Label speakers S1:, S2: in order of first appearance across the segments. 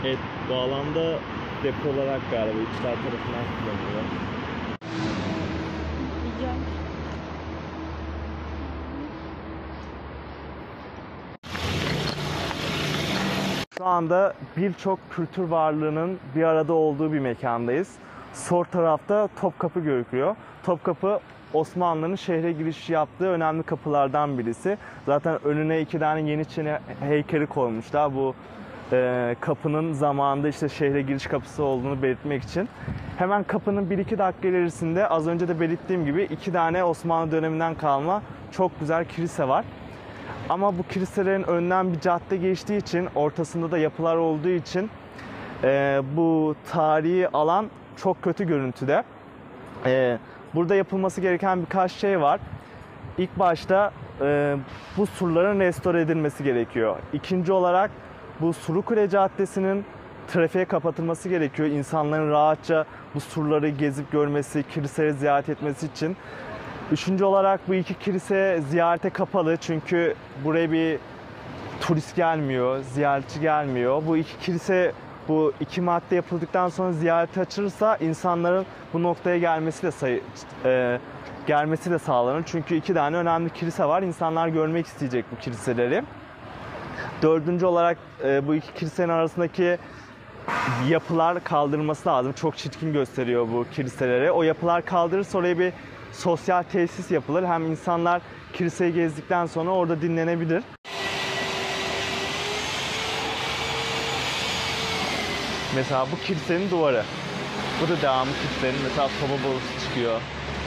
S1: Evet, bu alanda depo olarak galiba İçişler tarafından kullanılıyor. Şu anda birçok kültür varlığının bir arada olduğu bir mekandayız. Sol tarafta Topkapı görüküyor. Topkapı Osmanlı'nın şehre giriş yaptığı önemli kapılardan birisi. Zaten önüne 2 tane Yeniçeri heykeli koymuşlar. Bu kapının zamanında işte şehre giriş kapısı olduğunu belirtmek için. Hemen kapının 1-2 dakika ilerisinde az önce de belirttiğim gibi 2 tane Osmanlı döneminden kalma çok güzel kilise var. Ama bu kiliselerin önünden bir cadde geçtiği için, ortasında da yapılar olduğu için bu tarihi alan çok kötü görüntüde. Burada yapılması gereken birkaç şey var. İlk başta bu surların restore edilmesi gerekiyor. İkinci olarak bu Surukule Caddesi'nin trafiğe kapatılması gerekiyor. İnsanların rahatça bu surları gezip görmesi, kiliseleri ziyaret etmesi için. Üçüncü olarak bu 2 kilise ziyarete kapalı çünkü buraya bir turist gelmiyor, ziyaretçi gelmiyor. Bu 2 kilise, bu 2 madde yapıldıktan sonra ziyarete açılırsa insanların bu noktaya gelmesi de sağlanır. Çünkü 2 tane önemli kilise var. İnsanlar görmek isteyecek bu kiliseleri. Dördüncü olarak bu 2 kilisenin arasındaki yapılar kaldırılması lazım. Çok çirkin gösteriyor bu kiliseleri. O yapılar kaldırırsa oraya bir sosyal tesis yapılır. Hem insanlar kiliseyi gezdikten sonra orada dinlenebilir. Mesela bu kilisenin duvarı. Bu da devamlı kilisenin. Mesela soba borusu çıkıyor.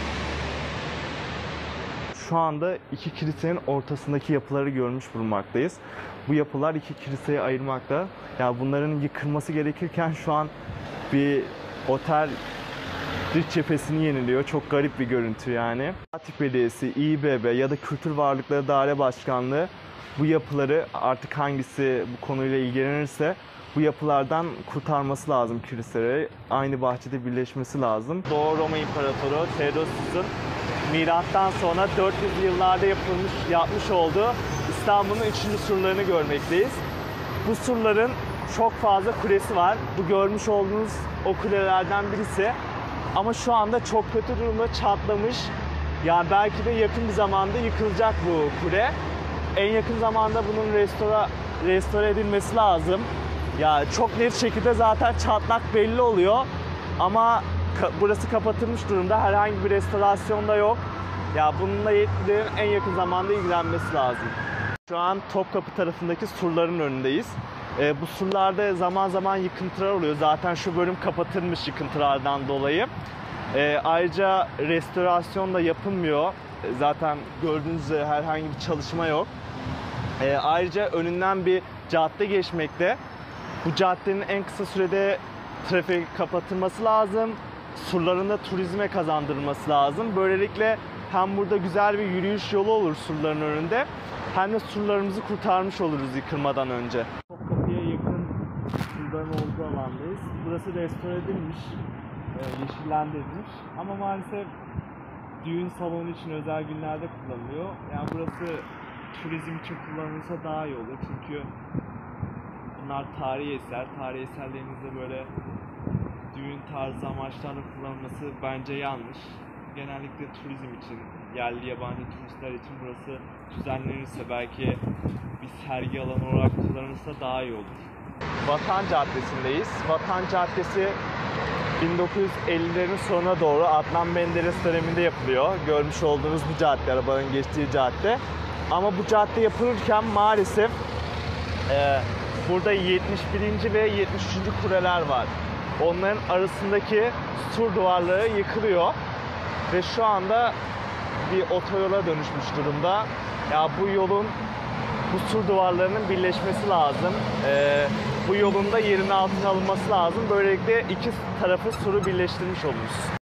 S1: Şu anda 2 kilisenin ortasındaki yapıları görmüş bulunmaktayız. Bu yapılar 2 kiliseye ayırmakta. Yani bunların yıkılması gerekirken şu an bir otel dış cephesini yeniliyor. Çok garip bir görüntü yani. Fatih Belediyesi, İİBB ya da Kültür Varlıkları Daire Başkanlığı bu yapıları artık hangisi bu konuyla ilgilenirse bu yapılardan kurtarması lazım kiliseleri. Aynı bahçede birleşmesi lazım. Doğu Roma İmparatoru Theodosius'un milattan sonra 400 yıllarda yapmış olduğu İstanbul'un 3. surlarını görmekteyiz. Bu surların çok fazla kulesi var. Bu görmüş olduğunuz o kulelerden birisi. Ama şu anda çok kötü durumda, çatlamış. Yani belki de yakın bir zamanda yıkılacak bu kule. En yakın zamanda bunun restore edilmesi lazım. Ya çok net şekilde zaten çatlak belli oluyor. Ama burası kapatılmış durumda. Herhangi bir restorasyon da yok. Ya bununla yetkililerin en yakın zamanda ilgilenmesi lazım. Şu an Topkapı tarafındaki surların önündeyiz. Bu surlarda zaman zaman yıkıntılar oluyor. Zaten şu bölüm kapatılmış yıkıntılardan dolayı. Ayrıca restorasyon da yapılmıyor. Zaten gördüğünüz üzere herhangi bir çalışma yok. Ayrıca önünden bir cadde geçmekte. Bu caddenin en kısa sürede trafiğe kapatılması lazım. Surların da turizme kazandırılması lazım. Böylelikle hem burada güzel bir yürüyüş yolu olur surların önünde, hem de surlarımızı kurtarmış oluruz yıkılmadan önce. Topkapı'ya yakın surların olduğu alandayız. Burası restore edilmiş, yeşillendirilmiş ama maalesef düğün salonu için özel günlerde kullanılıyor. Yani burası turizm için kullanılırsa daha iyi olur çünkü bunlar tarihi eser. Tarihi eserlerimizde böyle düğün tarzı amaçlarla kullanılması bence yanlış. Genellikle turizm için, yerli yabancı turistler için burası düzenlenirse, belki bir sergi alanı olarak kullanılırsa daha iyi olur. Vatan Caddesi'ndeyiz. Vatan Caddesi 1950'lerin sonuna doğru Adnan Menderes döneminde yapılıyor. Görmüş olduğunuz bu cadde, arabanın geçtiği cadde. Ama bu cadde yapılırken maalesef burada 71. ve 73. kuleler var. Onların arasındaki sur duvarları yıkılıyor ve şu anda bir otoyola dönüşmüş durumda. Ya bu yolun, bu sur duvarlarının birleşmesi lazım. Bu yolun da yerin altına alınması lazım. Böylelikle iki tarafı suru birleştirmiş oluruz.